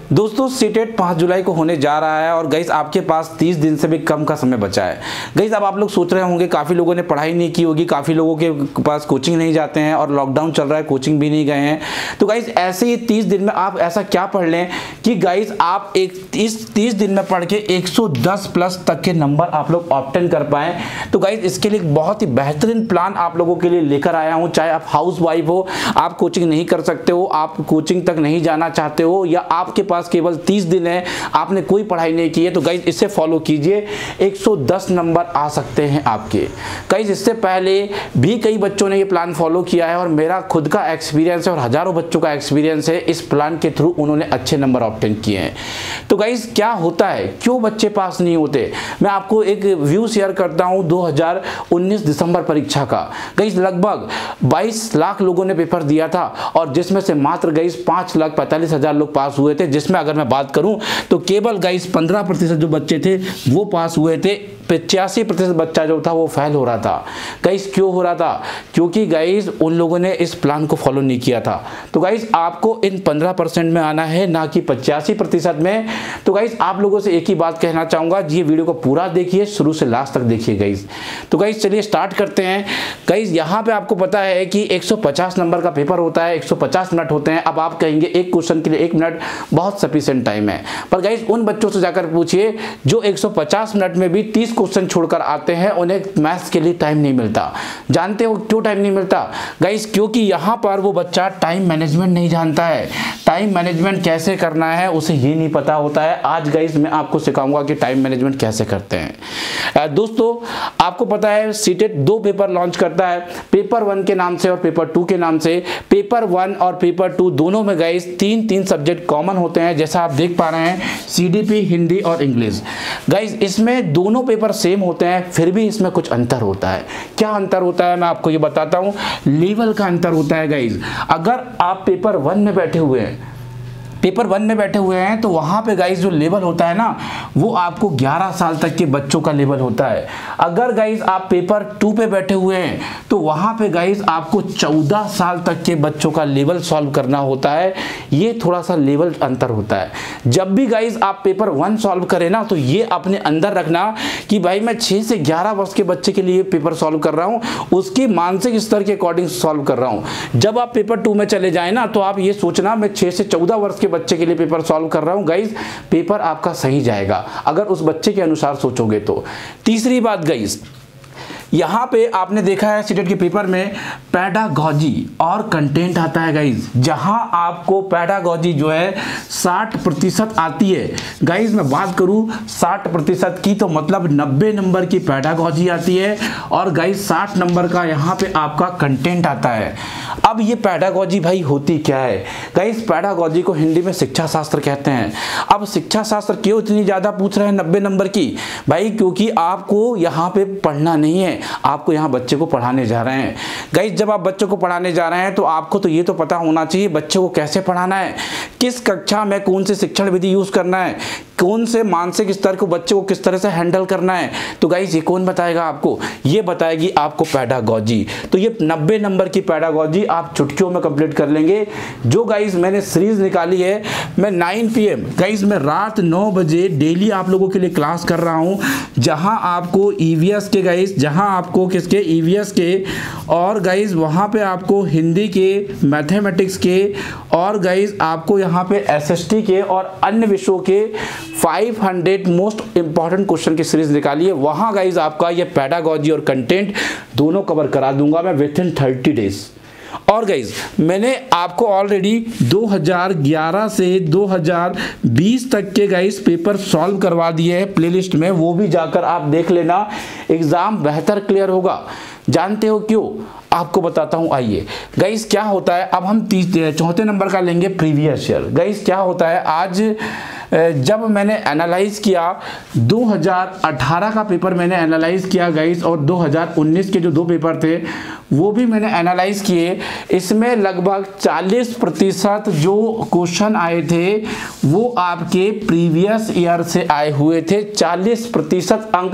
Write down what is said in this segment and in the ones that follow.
दोस्तों सीटेट 5 जुलाई को होने जा रहा है और गाइस आपके पास 30 दिन से भी कम का समय बचा है। गाइस अब आप लोग सोच रहे होंगे काफ़ी लोगों ने पढ़ाई नहीं की होगी, काफ़ी लोगों के पास कोचिंग नहीं जाते हैं और लॉकडाउन चल रहा है, कोचिंग भी नहीं गए हैं। तो गाइस ऐसे ही 30 दिन में आप ऐसा क्या पढ़ लें कि गाइस आप इस 30 दिन में पढ़ के 110 प्लस तक के नंबर आप लोग ऑब्टेन कर पाएँ। तो गाइस इसके लिए बहुत ही बेहतरीन प्लान आप लोगों के लिए लेकर आया हूँ। चाहे आप हाउस वाइफ हो, आप कोचिंग नहीं कर सकते हो, आप कोचिंग तक नहीं जाना चाहते हो, या आपके पास केवल 30 दिन है, आपने कोई पढ़ाई नहीं की है, तो गाइस इससे फॉलो कीजिए, 110 नंबर आ सकते हैं आपके। गाइस इससे पहले भी कई बच्चों ने ये प्लान फॉलो किया है और मेरा खुद का एक्सपीरियंस है और हजारों बच्चों का एक्सपीरियंस है, इस प्लान के थ्रू उन्होंने अच्छे नंबर ऑब्टेन किए हैं। तो गाइस क्या होता है, क्यों बच्चे पास नहीं होते, मैं आपको एक व्यू शेयर करता हूं 2019 दिसंबर परीक्षा का। गाइस लगभग 22 लाख लोगों ने पेपर दिया था और जिसमें से मात्र गाइस 5,45,000 लोग पास हुए थे, जिसमें अगर मैं बात करूं तो केवल गाइस 15% जो बच्चे थे वो पास हुए थे, 85% बच्चा जो था वो फेल हो रहा था। गाइस क्यों हो रहा था, क्योंकि गाइस उन लोगों ने इस प्लान को फॉलो नहीं किया था। तो गाइस आपको इन 15% में आना है, ना कि 85% में। तो गाइस आप लोगों से एक ही बात कहना चाहूंगा, ये वीडियो को पूरा देखिए, शुरू से लास्ट तक देखिए गाइस। तो गाइस चलिए स्टार्ट करते हैं। गाइस यहाँ पे आपको पता है कि 150 नंबर का पेपर होता है, 150 मिनट होते हैं। अब आप कहेंगे एक क्वेश्चन के लिए 1 मिनट बहुत सफिशिएंट टाइम है, पर गाइस उन बच्चों से जाकर पूछिए जो 150 मिनट में भी 30 क्वेश्चन छोड़कर आते हैं, उन्हें मैथ्स के लिए टाइम नहीं मिलता। जानते हो क्यों टाइम नहीं मिलता गाइस? क्योंकि यहाँ पर वो बच्चा टाइम मैनेजमेंट नहीं जानता है। टाइम मैनेजमेंट कैसे करना है उसे ये नहीं पता होता है। आज गाइस मैं आपको सिखाऊंगा कि टाइम मैनेजमेंट कैसे करते हैं। दोस्तों आपको पता है सीटेट 2 पेपर लॉन्च करता है, पेपर 1 के नाम से और पेपर 2 के नाम से। पेपर 1 और पेपर 2 दोनों में गाइस 3 सब्जेक्ट कॉमन होते हैं, जैसा आप देख पा रहे हैं, सीडीपी, हिंदी और इंग्लिश। गाइस इसमें दोनों पेपर सेम होते हैं, फिर भी इसमें कुछ अंतर होता है। क्या अंतर होता है मैं आपको ये बताता हूं। लेवल का अंतर होता है गाइस। अगर आप पेपर 1 में बैठे हुए हैं, तो वहां पे गाइस जो लेवल होता है ना, वो आपको 11 साल तक के बच्चों का लेवल होता है। अगर गाइस आप पेपर 2 पे बैठे हुए हैं तो वहां पे गाइस आपको 14 साल तक के बच्चों का लेवल सॉल्व करना होता है। ये थोड़ा सा लेवल अंतर होता है। जब भी गाइस आप पेपर 1 सॉल्व करें ना, तो ये अपने अंदर रखना कि भाई मैं 6 से 11 वर्ष के बच्चे के लिए पेपर सॉल्व कर रहा हूं, उसकी मानसिक स्तर के अकॉर्डिंग सॉल्व कर रहा हूं। जब आप पेपर 2 में चले जाए ना, तो आप ये सोचना मैं 6 से 14 वर्ष के बच्चे के लिए पेपर सॉल्व कर रहा हूं। गाइस पेपर आपका सही जाएगा अगर उस बच्चे के अनुसार सोचोगे तो। तीसरी बात गाइस, यहाँ पे आपने देखा है सीटेट के पेपर में पैडागॉजी और कंटेंट आता है गाइज, जहां आपको पैडागॉजी जो है 60% आती है। गाइज मैं बात करूं 60% की, तो मतलब 90 नंबर की पैडागॉजी आती है और गाइज 60 नंबर का यहाँ पे आपका कंटेंट आता है। अब ये पैडागॉजी भाई होती क्या है गाइज? पैडागॉजी को हिंदी में शिक्षा शास्त्र कहते हैं। अब शिक्षा शास्त्र क्यों इतनी ज्यादा पूछ रहे हैं 90 नंबर की भाई? क्योंकि आपको यहाँ पे पढ़ना नहीं है, आपको यहाँ बच्चे को पढ़ाने जा रहे हैं। गाइस जब आप बच्चों को पढ़ाने जा रहे हैं तो आपको तो ये तो पता होना चाहिए बच्चे को कैसे पढ़ाना है, किस कक्षा में कौन से शिक्षण विधि यूज करना है, कौन से मानसिक स्तर को बच्चे को किस तरह से हैंडल करना है। तो गाइस ये कौन बताएगा आपको? ये बताएगी आपको पैडागॉजी। तो ये 90 नंबर की पैडागॉजी आप चुटकियों में कंप्लीट कर लेंगे। जो गाइस मैंने सीरीज निकाली है, मैं 9 PM गाइस मैं रात 9 बजे डेली आप लोगों के लिए क्लास कर रहा हूं, जहां आपको ईवीएस के गाइस, जहां आपको किसके ईवीएस के, और गाइस वहां पे आपको हिंदी के, मैथमेटिक्स के, और गाइस आपको यहां पे एसएसटी के और अन्य विषयों के 500 मोस्ट इंपॉर्टेंट क्वेश्चन की सीरीज निकाली है। वहां गाइस आपका ये पैडागॉजी और कंटेंट दोनों कवर करा दूंगा मैं विद इन 30 डेज। और गाइज मैंने आपको ऑलरेडी 2011 से 2020 तक के गाइज पेपर सॉल्व करवा दिए हैं प्लेलिस्ट में, वो भी जाकर आप देख लेना, एग्जाम बेहतर क्लियर होगा। जानते हो क्यों? आपको बताता हूं, आइए। गाइस क्या होता है, अब हम 4थे नंबर का लेंगे प्रीवियस ईयर। गाइस क्या होता है, आज जब मैंने एनालाइज किया 2018 का पेपर मैंने एनालाइज किया गाइस, और 2019 के जो 2 पेपर थे वो भी मैंने एनालाइज किए। इसमें लगभग 40% जो क्वेश्चन आए थे वो आपके प्रीवियस ईयर से आए हुए थे। 40% अंक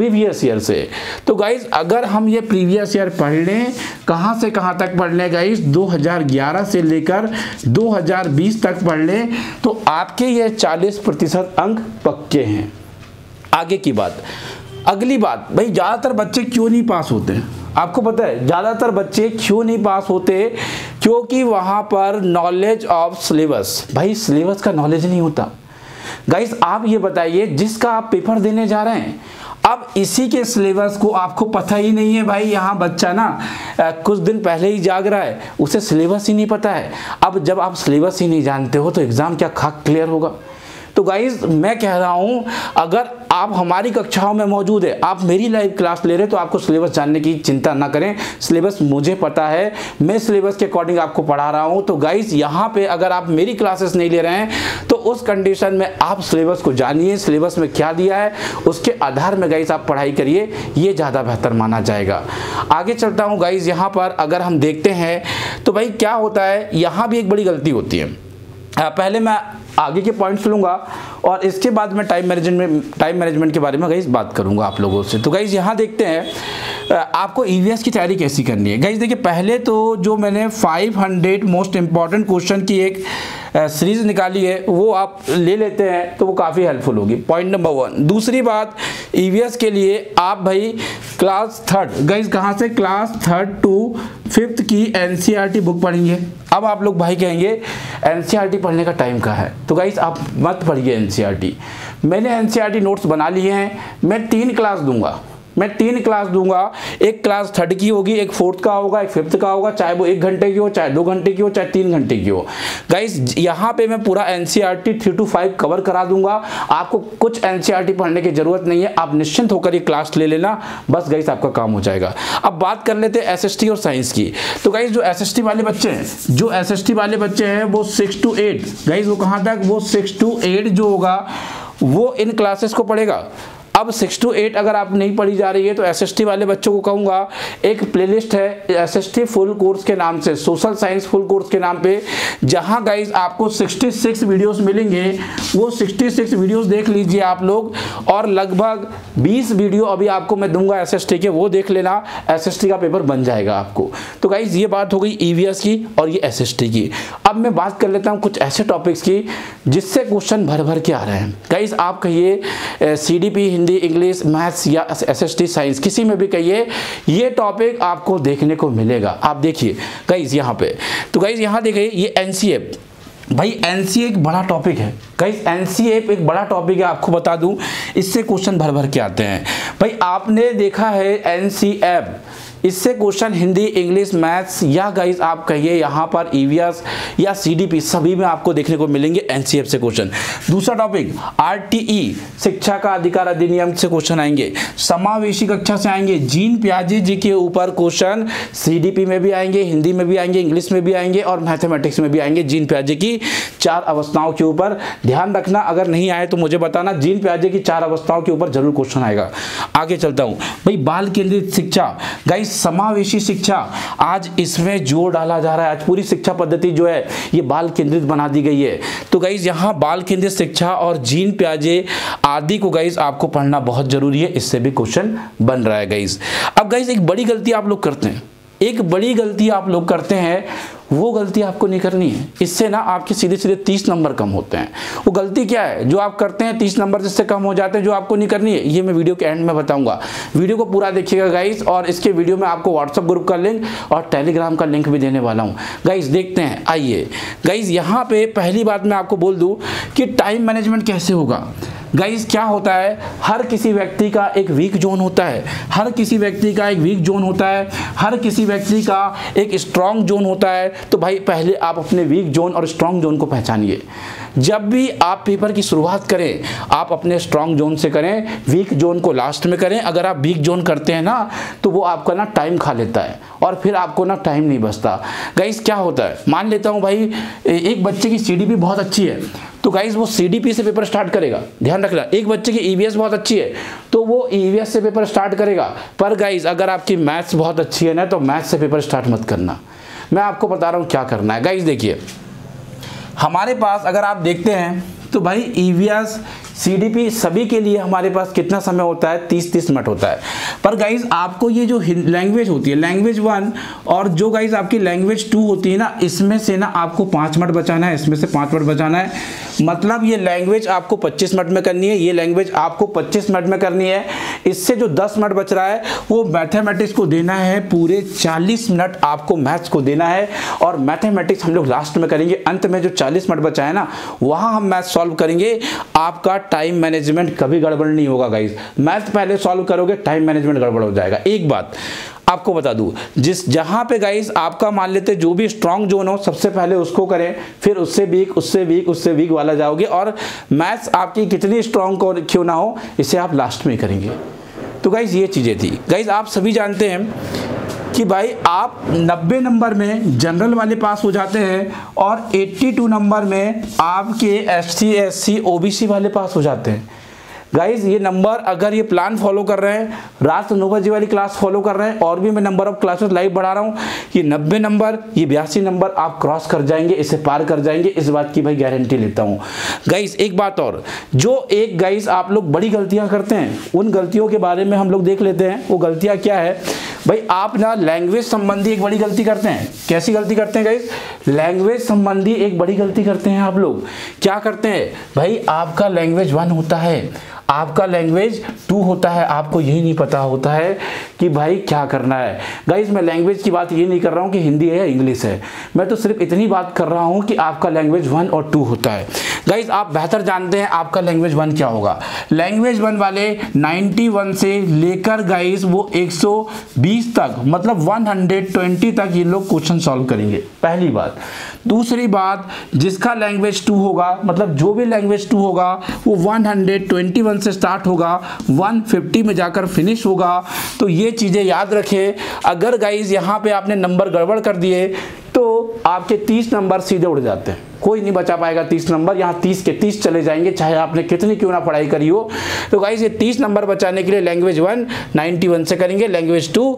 प्रीवियस ईयर से। तो गाइज अगर हम ये प्रीवियस ईयर पढ़ लें, कहाँ से कहाँ तक पढ़ लें गाइज, 2011 से लेकर 2020 तक पढ़ लें, तो आपके ये 40% अंक पक्के हैं। आगे की बात, अगली बात, भाई ज़्यादातर बच्चे क्यों नहीं पास होते हैं? आपको पता है ज़्यादातर बच्चे क्यों नहीं पास होते? क्योंकि वहाँ पर नॉलेज ऑफ सिलेबस, भाई सिलेबस का नॉलेज नहीं होता। गाइस आप ये बताइए, जिसका आप पेपर देने जा रहे हैं, अब इसी के सिलेबस को आपको पता ही नहीं है। भाई यहाँ बच्चा ना कुछ दिन पहले ही जाग रहा है, उसे सिलेबस ही नहीं पता है। अब जब आप सिलेबस ही नहीं जानते हो तो एग्ज़ाम क्या खाक क्लियर होगा? तो गाइज मैं कह रहा हूँ, अगर आप हमारी कक्षाओं में मौजूद है, आप मेरी लाइव क्लास ले रहे, तो आपको सिलेबस जानने की चिंता ना करें। सिलेबस मुझे पता है, मैं सिलेबस के अकॉर्डिंग आपको पढ़ा रहा हूँ। तो गाइज यहाँ पे अगर आप मेरी क्लासेस नहीं ले रहे हैं तो उस कंडीशन में आप सिलेबस को जानिए, सिलेबस में क्या दिया है उसके आधार में गाइज आप पढ़ाई करिए, ये ज़्यादा बेहतर माना जाएगा। आगे चलता हूँ गाइज, यहाँ पर अगर हम देखते हैं तो भाई क्या होता है, यहाँ भी एक बड़ी गलती होती है। पहले मैं आगे के पॉइंट्स लूँगा और इसके बाद मैं टाइम मैनेजमेंट के बारे में गाइस बात करूँगा आप लोगों से। तो गाइस यहाँ देखते हैं आपको ईवीएस की तैयारी कैसी करनी है। गाइस देखिए, पहले तो जो मैंने 500 मोस्ट इम्पॉर्टेंट क्वेश्चन की एक सीरीज निकाली है वो आप ले लेते हैं तो वो काफ़ी हेल्पफुल होगी। Point number 1। दूसरी बात, ईवीएस के लिए आप भाई क्लास 3 गाइस, कहाँ से, क्लास 3 to 5th की एनसीईआरटी बुक पढ़ेंगे। अब आप लोग भाई कहेंगे एनसीईआरटी पढ़ने का टाइम कहाँ है? तो गाइस आप मत पढ़िए एनसीईआरटी। मैंने एनसीईआरटी नोट्स बना लिए हैं, मैं 3 क्लास दूंगा, एक क्लास 3rd की होगी, एक 4th का होगा, एक 5th का होगा, चाहे वो 1 घंटे की हो, चाहे 2 घंटे की हो, चाहे 3 घंटे की हो। गाइस यहाँ पे मैं पूरा एनसीईआरटी 3 to 5 कवर करा दूंगा। आपको कुछ एनसीईआरटी पढ़ने की जरूरत नहीं है, आप निश्चिंत होकर ये क्लास ले लेना, बस गाइस आपका काम हो जाएगा। अब बात कर लेते हैं एसएसटी और साइंस की। तो गाइस जो एसएसटी वाले बच्चे हैं, वो 6 to 8 गाइस, वो कहाँ तक, वो 6 to 8 जो होगा वो इन क्लासेस को पढ़ेगा। अब 6 to 8 अगर आप नहीं पढ़ी जा रही है तो एसएसटी वाले बच्चों को कहूँगा, एक प्लेलिस्ट है एसएसटी फुल कोर्स के नाम से, सोशल साइंस फुल कोर्स के नाम पे, जहां गाइज आपको 66 वीडियोस मिलेंगे। वो 66 वीडियोस देख लीजिए आप लोग, और लगभग 20 वीडियो अभी आपको मैं दूंगा एसएसटी के, वो देख लेना, एसएसटी का पेपर बन जाएगा आपको। तो गाइज ये बात हो गई ईवीएस की और ये एसएसटी की। अब मैं बात कर लेता हूँ कुछ ऐसे टॉपिक्स की जिससे क्वेश्चन भर भर के आ रहे हैं। गाइज आप कहिए सीडीपी, हिंदी, इंग्लिश, मैथ्स या एसएसटी साइंस, किसी में भी कहिए, ये टॉपिक आपको देखने को मिलेगा। आप देखिए गाइस यहाँ पे, तो गाइस यहाँ देखिए ये एनसीएफ, भाई एनसीए एक बड़ा टॉपिक है गाइस, एनसीएफ एक बड़ा टॉपिक है, आपको बता दूं, इससे क्वेश्चन भर भर के आते हैं। भाई आपने देखा है एनसीएफ, इससे क्वेश्चन हिंदी, इंग्लिश, मैथ्स या गाइस आप कहिए यहाँ पर ईवीएस या सीडीपी, सभी में आपको देखने को मिलेंगे एनसीएफ से क्वेश्चन। दूसरा टॉपिक आरटीई, शिक्षा का अधिकार अधिनियम से क्वेश्चन आएंगे, समावेशी कक्षा से आएंगे, जीन प्याजे जी के ऊपर क्वेश्चन सीडीपी में भी आएंगे, हिंदी में भी आएंगे, इंग्लिश में भी आएंगे और मैथमेटिक्स में भी आएंगे। जीन प्याजे की 4 अवस्थाओं के ऊपर ध्यान रखना, अगर नहीं आए तो मुझे बताना, जीन प्याजे की 4 अवस्थाओं के ऊपर जरूर क्वेश्चन आएगा। आगे चलता हूँ भाई, बाल केंद्रित शिक्षा, गाइस समावेशी शिक्षा, आज इसमें जोर डाला जा रहा है, आज पूरी शिक्षा पद्धति जो है ये बाल केंद्रित बना दी गई है। तो गाइस यहाँ बाल केंद्रित शिक्षा और जीन प्याजे आदि को गाइस आपको पढ़ना बहुत जरूरी है, इससे भी क्वेश्चन बन रहा है गाइस। अब गाइस एक बड़ी गलती आप लोग करते हैं, वो गलती आपको नहीं करनी है, इससे ना आपके सीधे सीधे 30 नंबर कम होते हैं। वो गलती क्या है जो आप करते हैं, 30 नंबर जिससे कम हो जाते हैं, जो आपको नहीं करनी है, ये मैं वीडियो के एंड में बताऊंगा। वीडियो को पूरा देखिएगा गाइस, और इसके वीडियो में आपको व्हाट्सएप ग्रुप का लिंक और टेलीग्राम का लिंक भी देने वाला हूँ गाइस। देखते हैं, आइए गाइस यहाँ पे पहली बात मैं आपको बोल दूँ कि टाइम मैनेजमेंट कैसे होगा। गाइस क्या होता है, हर किसी व्यक्ति का एक वीक जोन होता है, हर किसी व्यक्ति का एक स्ट्रॉन्ग जोन होता है। तो भाई पहले आप अपने वीक जोन और स्ट्रॉन्ग जोन को पहचानिए। जब भी आप पेपर की शुरुआत करें, आप अपने स्ट्रॉन्ग जोन से करें, वीक जोन को लास्ट में करें। अगर आप वीक जोन करते हैं ना तो वो आपका ना टाइम खा लेता है और फिर आपको ना टाइम नहीं बचता। गाइस क्या होता है, मान लेता हूँ भाई एक बच्चे की सीडीपी बहुत अच्छी है, तो गाइस वो सीडीपी से पेपर स्टार्ट करेगा, ध्यान रखना। एक बच्चे की ईवीएस बहुत अच्छी है तो वो ईवीएस से पेपर स्टार्ट करेगा। पर गाइस अगर आपकी मैथ्स बहुत अच्छी है ना तो मैथ्स से पेपर स्टार्ट मत करना। मैं आपको बता रहा हूँ क्या करना है। गाइस देखिए, हमारे पास अगर आप देखते हैं तो भाई ईवीएस, CDP सभी के लिए हमारे पास कितना समय होता है, 30-30 मिनट होता है। पर गाइज आपको ये जो लैंग्वेज होती है, लैंग्वेज 1 और जो गाइज आपकी लैंग्वेज 2 होती है ना, इसमें से ना आपको 5 मिनट बचाना है, इसमें से 5 मिनट बचाना है। मतलब ये लैंग्वेज आपको 25 मिनट में करनी है, ये लैंग्वेज आपको 25 मिनट में करनी है। इससे जो 10 मिनट बच रहा है वो मैथमेटिक्स को देना है, पूरे 40 मिनट आपको मैथ्स को देना है। और मैथमेटिक्स हम लोग लास्ट में करेंगे, अंत में जो 40 मिनट बचा है ना, वहां हम मैथ सॉल्व करेंगे। आपका टाइम मैनेजमेंट कभी गड़बड़ नहीं होगा गाइज। मैथ पहले सॉल्व करोगे, टाइम मैनेजमेंट गड़बड़ हो जाएगा। एक बात आपको बता दूं, जहां पे गाइस आपका मान लेते जो भी स्ट्रांग जोन हो, सबसे पहले उसको करें, फिर उससे वीक, उससे वीक, उससे वीक वाला जाओगे। और मैथ्स आपकी कितनी स्ट्रांग क्यों ना हो, इसे आप लास्ट में करेंगे। तो गाइस ये चीजें थी। गाइस आप सभी जानते हैं कि भाई आप 90 नंबर में जनरल वाले पास हो जाते हैं और 82 नंबर में आपके SC SC OBC वाले पास हो जाते हैं। गाइज ये नंबर, अगर ये प्लान फॉलो कर रहे हैं, रात 9 बजे वाली क्लास फॉलो कर रहे हैं, और भी मैं नंबर ऑफ क्लासेस लाइव बढ़ा रहा हूँ, ये 90 नंबर, ये 82 नंबर आप क्रॉस कर जाएंगे, इसे पार कर जाएंगे, इस बात की भाई गारंटी लेता हूँ। गाइज एक बात और, जो एक गाइज आप लोग बड़ी गलतियां करते हैं, उन गलतियों के बारे में हम लोग देख लेते हैं। वो गलतियां क्या है भाई? आप ना लैंग्वेज संबंधी एक बड़ी गलती करते हैं। कैसी गलती करते हैं गाइज? लैंग्वेज संबंधी एक बड़ी गलती करते हैं आप लोग। क्या करते हैं भाई? आपका लैंग्वेज 1 होता है, आपका लैंग्वेज 2 होता है, आपको यही नहीं पता होता है कि भाई क्या करना है। गाइज मैं लैंग्वेज की बात ये नहीं कर रहा हूँ कि हिंदी है या इंग्लिश है, मैं तो सिर्फ इतनी बात कर रहा हूँ कि आपका लैंग्वेज 1 और 2 होता है। गाइज आप बेहतर जानते हैं आपका लैंग्वेज 1 क्या होगा। लैंग्वेज 1 वाले 91 से लेकर गाइज वो 120 तक, मतलब 120 तक ये लोग क्वेश्चन सॉल्व करेंगे, पहली बात। दूसरी बात, जिसका लैंग्वेज 2 होगा, मतलब जो भी लैंग्वेज 2 होगा, वो 121 से स्टार्ट होगा, 150 में जाकर फिनिश होगा। तो ये चीजें याद रखें। अगर गाइज यहाँ पे आपने नंबर गड़बड़ कर दिए तो आपके 30 नंबर सीधे उड़ जाते हैं, कोई नहीं बचा पाएगा 30 नंबर। यहाँ 30 के 30 चले जाएंगे, चाहे आपने कितनी क्यों ना पढ़ाई करी हो। तो गाइस ये 30 नंबर बचाने के लिए लैंग्वेज 1 91 से करेंगे, लैंग्वेज 2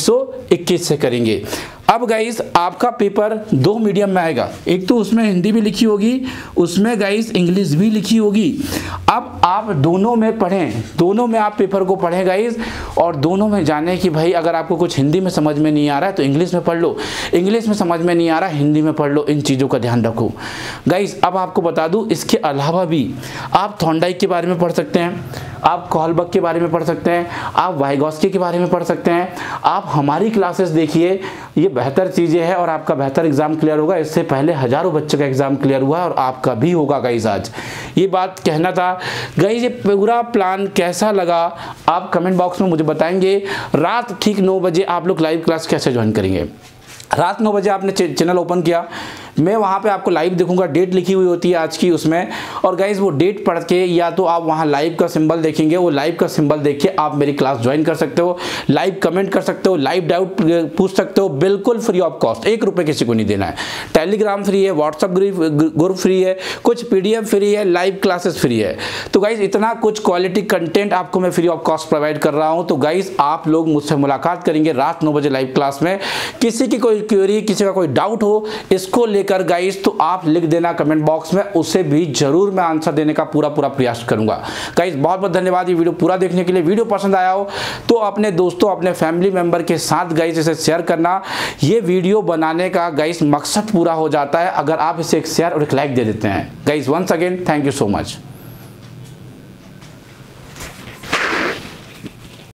121 से करेंगे। अब गाइस आपका पेपर 2 मीडियम में आएगा, एक तो उसमें हिंदी भी लिखी होगी, उसमें गाइस इंग्लिश भी लिखी होगी। अब आप दोनों में पढ़ें, दोनों में आप पेपर को पढ़ें गाइस, और दोनों में जाने कि भाई अगर आपको कुछ हिंदी में समझ में नहीं आ रहा है तो इंग्लिश में पढ़ लो, इंग्लिश में समझ में नहीं आ रहा हिंदी में पढ़ लो। इन चीज़ों का ध्यान रखो गाइस। अब आपको बता दूं, इसके अलावा भी आप थॉर्नडाइक के बारे में पढ़ सकते हैं, आप कोहलबर्ग के बारे में पढ़ सकते हैं, आप वाइगॉस्की के बारे में पढ़ सकते हैं। आप हमारी क्लासेस देखिए, ये बेहतर चीज़ें हैं और आपका बेहतर एग्जाम क्लियर होगा। इससे पहले हजारों बच्चों का एग्जाम क्लियर हुआ है और आपका भी होगा गाइस। आज ये बात कहना था गाइस। ये पूरा प्लान कैसा लगा आप कमेंट बॉक्स में मुझे बताएंगे। रात ठीक 9 बजे आप लोग लाइव क्लास कैसे ज्वाइन करेंगे? रात 9 बजे आपने चैनल ओपन किया, मैं वहाँ पे आपको लाइव दिखूंगा, डेट लिखी हुई होती है आज की उसमें। और गाइज वो डेट पढ़ के या तो आप वहाँ लाइव का सिंबल देखेंगे, वो लाइव का सिंबल देख के आप मेरी क्लास ज्वाइन कर सकते हो, लाइव कमेंट कर सकते हो, लाइव डाउट पूछ सकते हो, बिल्कुल फ्री ऑफ कॉस्ट, 1 रुपये किसी को नहीं देना है। टेलीग्राम फ्री है, व्हाट्सअप ग्रुप फ्री है, कुछ PDF फ्री है, लाइव क्लासेस फ्री है। तो गाइज इतना कुछ क्वालिटी कंटेंट आपको मैं फ्री ऑफ कॉस्ट प्रोवाइड कर रहा हूँ। तो गाइज आप लोग मुझसे मुलाकात करेंगे रात 9 बजे लाइव क्लास में। किसी की कोई क्वेरी, किसी का कोई डाउट हो इसको कर गाइस तो आप लिख देना कमेंट बॉक्स में, उसे भी जरूर मैं आंसर देने का पूरा प्रयास करूंगा। गाइस बहुत बहुत धन्यवाद ये वीडियो पूरा देखने के लिए। वीडियो पसंद आया हो तो अपने दोस्तों, अपने फैमिली मेंबर के साथ गाइस इसे शेयर करना। ये वीडियो बनाने का गाइस मकसद पूरा हो जाता है अगर आप इसे एक शेयर और एक लाइक दे देते हैं। Guys once again thank you so much.